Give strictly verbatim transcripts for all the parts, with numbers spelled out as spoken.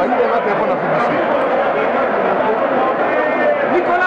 Ahí delante de la fundación. Nicolás.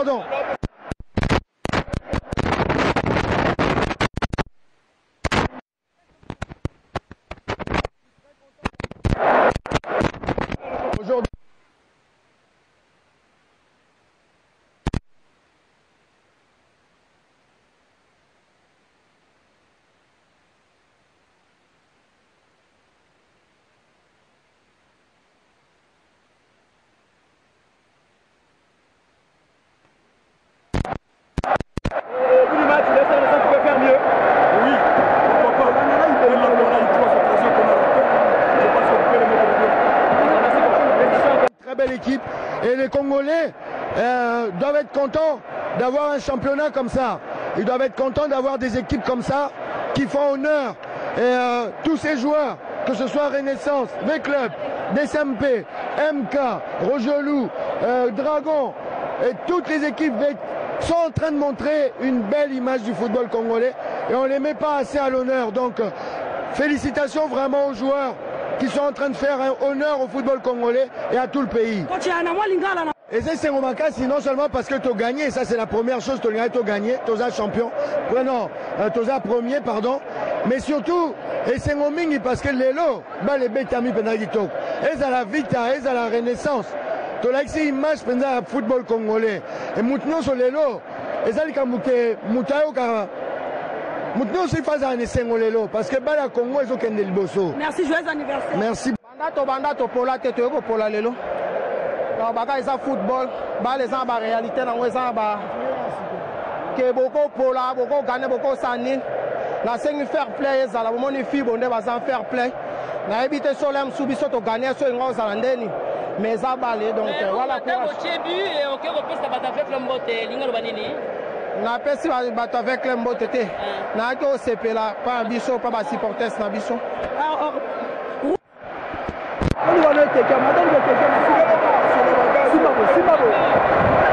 pardon. Aujourd'hui. Belle équipe et les Congolais euh, doivent être contents d'avoir un championnat comme ça. Ils doivent être contents d'avoir des équipes comme ça qui font honneur. Et euh, tous ces joueurs, que ce soit Renaissance, V-Club, D S M P, M K, Rogelou, euh, Dragon, et toutes les équipes sont en train de montrer une belle image du football congolais et on ne les met pas assez à l'honneur. Donc euh, félicitations vraiment aux joueurs qui sont en train de faire un honneur au football congolais et à tout le pays. Et c'est Sengomaka, non seulement parce que tu as gagné, ça c'est la première chose, tu as gagné, tu es champion, non, tu es premier, pardon, mais surtout, et Sengomingi parce que l'élo, bah les bétami penagito, et à la vita, et à la renaissance, tu as ici image pendant le football congolais, et maintenant sur l'élo, et ça c'est que Moutayo car maintenant, c'est pas un Sengolelo parce que Bala Congo ils ont qu'un delboso. Merci, joyeux anniversaire. Merci. Bandato bandato pola tete ko pola lelo. Donc baka isa football, ba les en ba réalité na weza ba ke boko pola, boko gagner boko sani. La cinq fair play za la moni fi bonde ba sans fair play. Na ebite solem subiso to gagner so ngo za ndeni. Mais za balé donc voilà quoi. Au début et OK repose ta bata fait flambote, lingalo banini. Na pesi bato avec le mbote te na ko sepela pa biso pa ba supporters na biso on va le quelqu'un madame le quelqu'un